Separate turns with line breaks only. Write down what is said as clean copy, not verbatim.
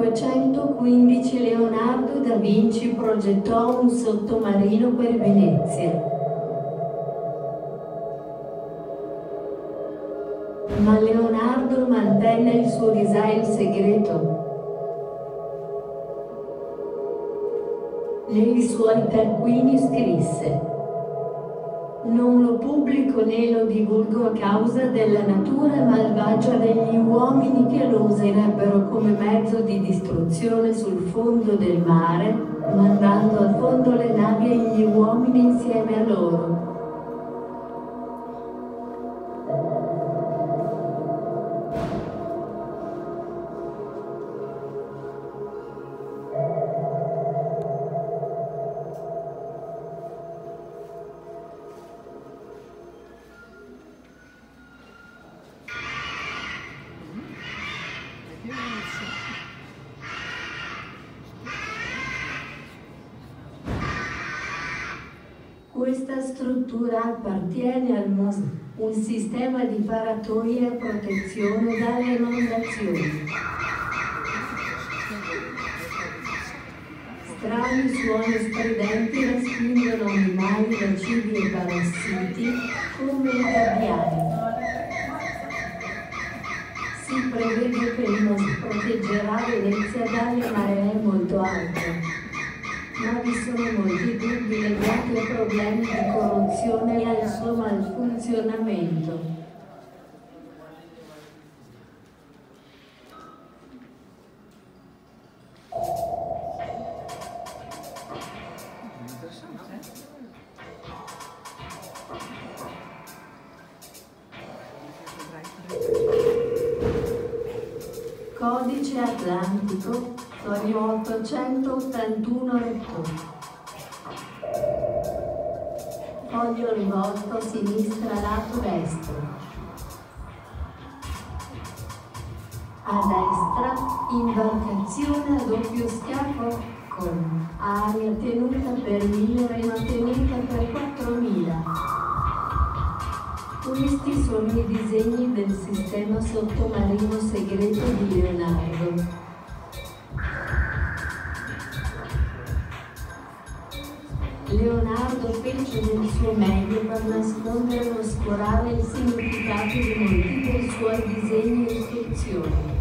1515 Leonardo da Vinci progettò un sottomarino per Venezia. Ma Leonardo mantenne il suo design segreto. Nei suoi taccuini scrisse: "Non lo pubblico né lo divulgo a causa della natura malvagia degli uomini che lo userebbero come mezzo di distruzione sul fondo del mare, mandando a fondo le navi e gli uomini insieme a loro". Questa struttura appartiene al MOS, un sistema di paratoie a protezione dalle inondazioni. Strani suoni stridenti respingono animali nocivi e parassiti, come i gabbiani. Si prevede che il MOS proteggerà Venezia dalle maree molto alte. Ma vi sono molti dubbi legati a problemi di corruzione e al suo malfunzionamento. Codice Atlantico, foglio 881 retto. Foglio rivolto a sinistra lato destro. A destra, imbarcazione a doppio scafo, con aria tenuta per 1000 e mantenuta per 4000. Questi sono i disegni del sistema sottomarino segreto di Leonardo. Leonardo fece del suo meglio per nascondere o oscurare il significato di molti dei suoi disegni e istruzioni.